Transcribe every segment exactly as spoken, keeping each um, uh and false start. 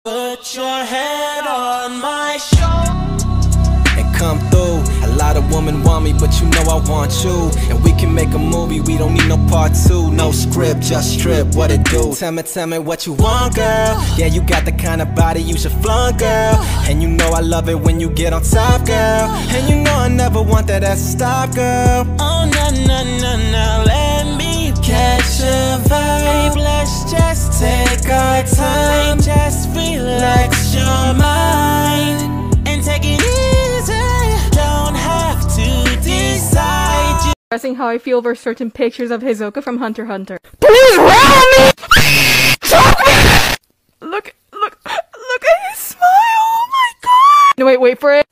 Put your head on my shoulder and come through. A lot of women want me, but you know I want you. And we can make a movie, we don't need no part two. No script, just strip, what it do? Tell me, tell me what you want, girl. Yeah, you got the kind of body you should flaunt, girl. And you know I love it when you get on top, girl. And you know I never want that ass to stop, girl. Oh, no, no, no, no, let me catch a vibe. Let's just take our time. Just relax your mind and take it easy. Don't have to decide. Expressing how I feel over certain pictures of Hisoka from Hunter x Hunter. Please round me! Talk me! Look, look, look at his smile, oh my god! No, wait, wait for it.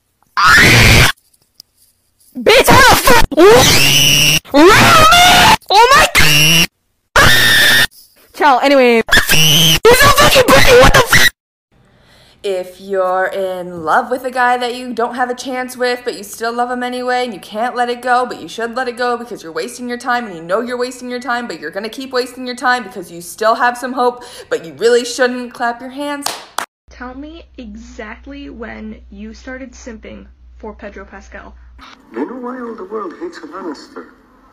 Bitch, how the fuck? Round me! Oh my god! Ciao, anyway. You're so fucking pretty, what the fuck? If you're in love with a guy that you don't have a chance with, but you still love him anyway, and you can't let it go, but you should let it go because you're wasting your time, and you know you're wasting your time, but you're gonna keep wasting your time because you still have some hope, but you really shouldn't, clap your hands. Tell me exactly when you started simping for Pedro Pascal. You know why all the world hates a Lannister?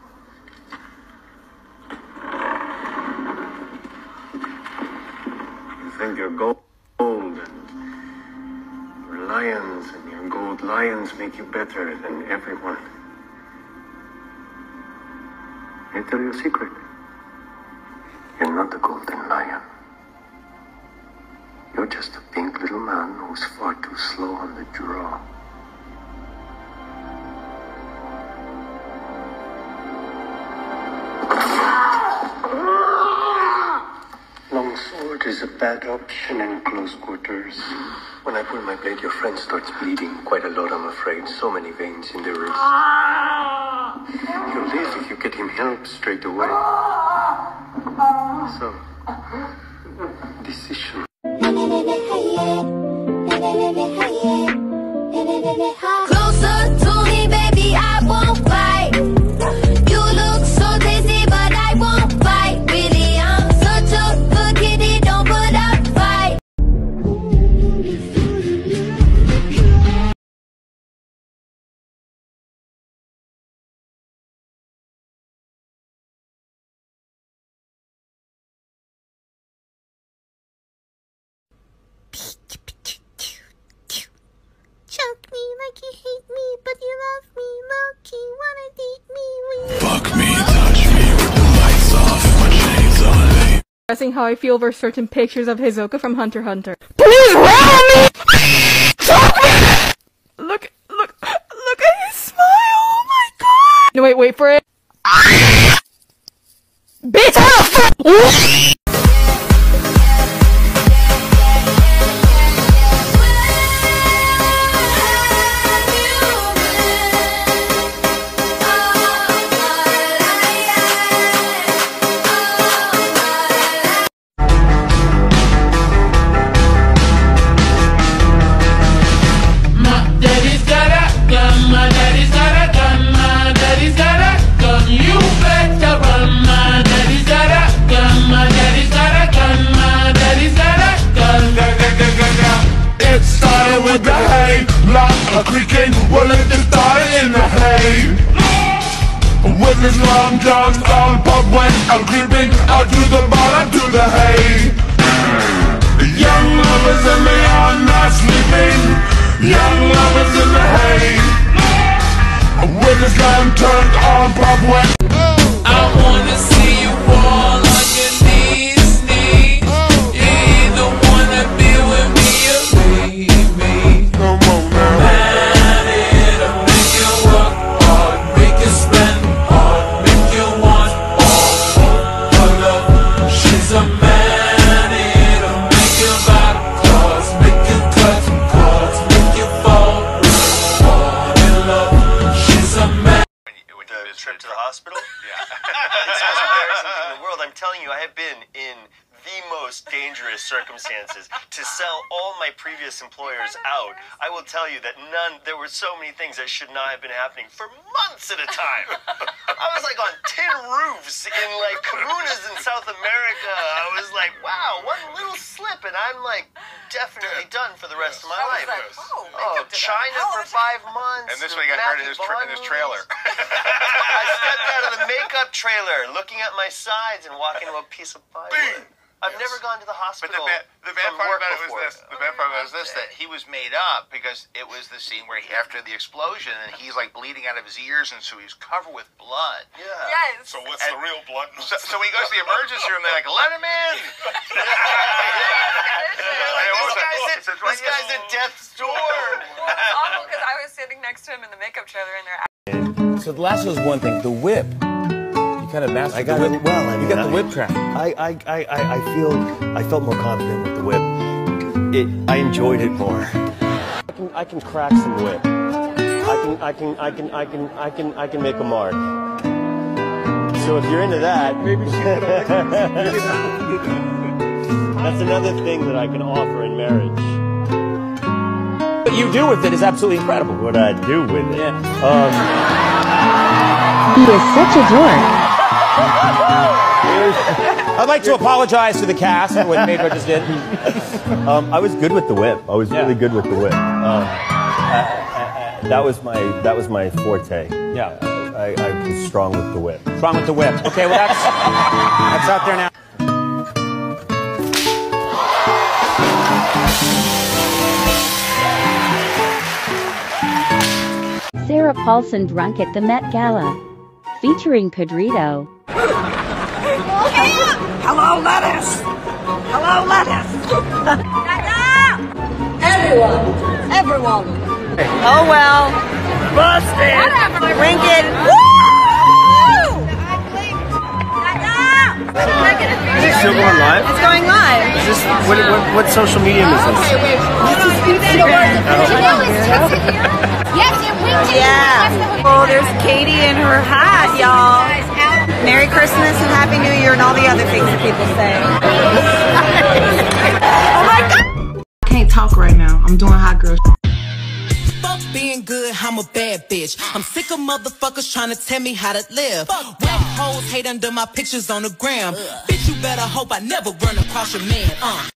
You think you're gold and your lions and your gold lions make you better than everyone. Can I tell you a secret? You're not a golden lion. You're just a pink little man who's far too slow on the draw. Long sword is a bad option in close quarters. When I pull my blade, your friend starts bleeding quite a lot, I'm afraid. So many veins in the wrist. You'll live if you get him help straight away. So, decision. Closer to me, baby, I won't fight. You look so tasty, but I won't fight. Really, I'm such a good kitty, don't put up fight. Choke me like you hate me, but you love me. Low-key wanna date me. Fuck me, touch me with the lights off, my chains on me. Expressing how I feel over certain pictures of Hisoka from Hunter x Hunter. Please round me! Talk me! Look, look, look at his smile, oh my god! No, wait, wait for it. Bitch, how the fuck? A creaking, well it just started in the hay. With his long johns on pub when I'm creeping out to the bottom to the hay. Young lovers and they are not sleeping. Young lovers in the hay. With his lantern on pub when I wanna see you fall on your knees, knees. You either wanna be with me or leave me. come on now. Man, it'll make you work hard, make you spend hard, make you want all her love. She's a man, it'll make you back claws, make you cut cords, make you fall, fall in love. She's a man. With the trip to the hospital? circumstances to sell all my previous employers out, I will tell you that none, there were so many things that should not have been happening for months at a time. I was like on tin roofs in like comunas in South America. I was like, wow, one little slip and I'm like definitely done for the rest of my life. Like, oh, Oh, China for five months. And this week I heard in his, tra in his trailer. I stepped out of the makeup trailer, looking at my sides and walking to a piece of plywood. I've yes. never gone to the hospital. But the, ba the bad part about before. it was this. The bad part about it was this, that he was made up because it was the scene where he, after the explosion, and he's like bleeding out of his ears, and so he's covered with blood. Yeah. Yes. So what's and the real blood? So, so he goes to the emergency room. They're like, "Let him in." Like, this guy's, at, this guy's at death's door. It's awful because I was sitting next to him in the makeup trailer, and they're. So the last was one thing. The whip. You kind of mastered I got the whip. it well. I mean, you got the I, whip track. I, I, I, I feel I felt more confident with the whip. It, I enjoyed it more. I can, I can crack some whip. I can, I can, I can, I can, I can, I can make a mark. So if you're into that, maybe that's another thing that I can offer in marriage. What you do with it is absolutely incredible. What I do with it? Yeah. Um, he is such a dork. I'd like to apologize to the cast for what Pedro just did. um, I was good with the whip. I was yeah. really good with the whip. Um, I, I, I, that was my that was my forte. Yeah. I, I was strong with the whip. Strong with the whip. Okay, well that's that's out there now. Sarah Paulson drunk at the Met Gala, featuring Pedrito. Hello, lettuce! Hello, lettuce! Everyone! Everyone! Oh well. Busted! Whatever! Rinkin! Woo! Is this still going live? It's going live. Is this what, what, what social medium is this? Okay, wait. Yeah. Oh, there's Katie in her hat, y'all. Merry Christmas and Happy New Year and all the other things that people say. Oh my God! I can't talk right now. I'm doing hot girl. Fuck being good, I'm a bad bitch. I'm sick of motherfuckers trying to tell me how to live. Whack hoes hate under my pictures on the gram. Bitch, you better hope I never run across your man. Uh.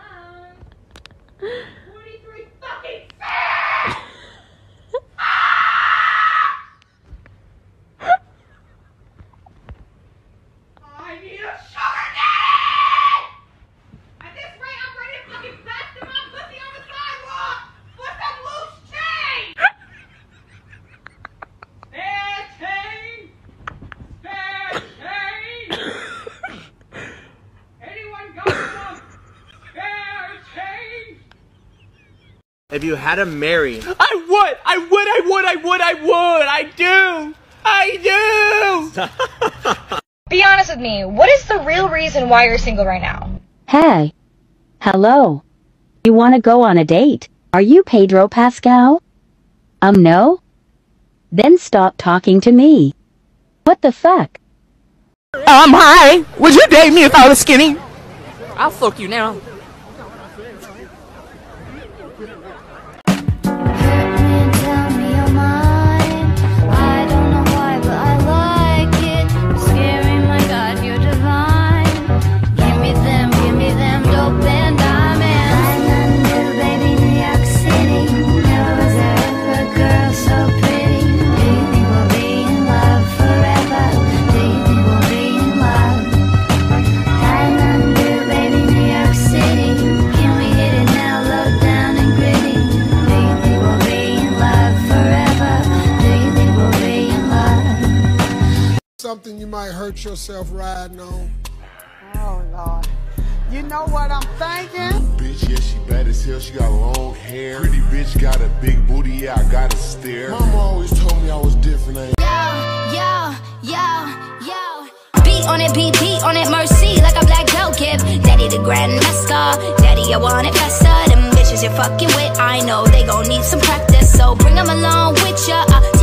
forty-three fucking I need a sugar daddy! At this rate, I'm ready to fucking plaster my pussy on the sidewalk for some loose change! Spare change! Spare change! Anyone got some spare change? If you had to marry, I would! I would! I would! I would! I would! I do! I do! Be honest with me, what is the real reason why you're single right now? Hey. Hello. You want to go on a date? Are you Pedro Pascal? Um, no? Then stop talking to me. What the fuck? Um, hi! Would you date me if I was skinny? I'll fuck you now. Something you might hurt yourself riding on. Oh, Lord. You know what I'm thinking? Bitch, yeah, she bad as hell, she got long hair. Pretty bitch got a big booty, yeah, I gotta stare. Mama always told me I was different, ain't Yo, yo, yo, yo. Beat on it, beat, beat on it, mercy, like a black belt give. Daddy the grandmaster, daddy, I want it faster. Them bitches you're fucking with, I know they gon' need some practice, so bring them along with ya. Uh,